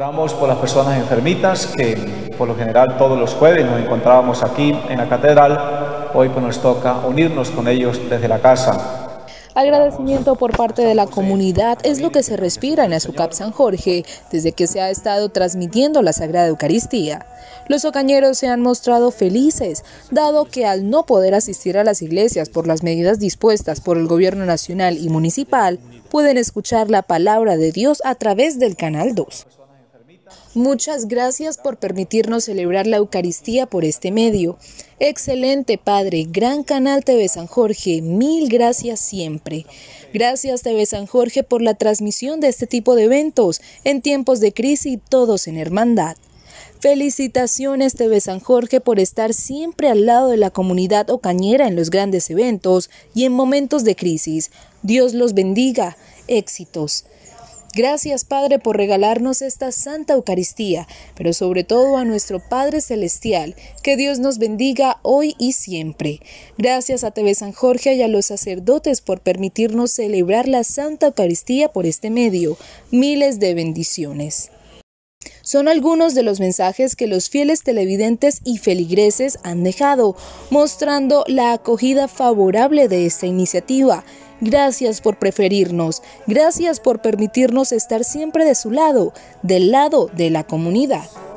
Oramos por las personas enfermitas que por lo general todos los jueves nos encontrábamos aquí en la catedral. Hoy pues nos toca unirnos con ellos desde la casa. Agradecimiento por parte de la comunidad es lo que se respira en Azucap San Jorge desde que se ha estado transmitiendo la Sagrada Eucaristía. Los ocañeros se han mostrado felices, dado que al no poder asistir a las iglesias por las medidas dispuestas por el gobierno nacional y municipal, pueden escuchar la palabra de Dios a través del Canal 2. Muchas gracias por permitirnos celebrar la Eucaristía por este medio. Excelente, Padre. Gran Canal TV San Jorge. Mil gracias siempre. Gracias, TV San Jorge, por la transmisión de este tipo de eventos en tiempos de crisis, todos en hermandad. Felicitaciones, TV San Jorge, por estar siempre al lado de la comunidad ocañera en los grandes eventos y en momentos de crisis. Dios los bendiga. Éxitos. Gracias, Padre, por regalarnos esta Santa Eucaristía, pero sobre todo a nuestro Padre Celestial, que Dios nos bendiga hoy y siempre. Gracias a TV San Jorge y a los sacerdotes por permitirnos celebrar la Santa Eucaristía por este medio. Miles de bendiciones. Son algunos de los mensajes que los fieles televidentes y feligreses han dejado, mostrando la acogida favorable de esta iniciativa. Gracias por preferirnos, gracias por permitirnos estar siempre de su lado, del lado de la comunidad.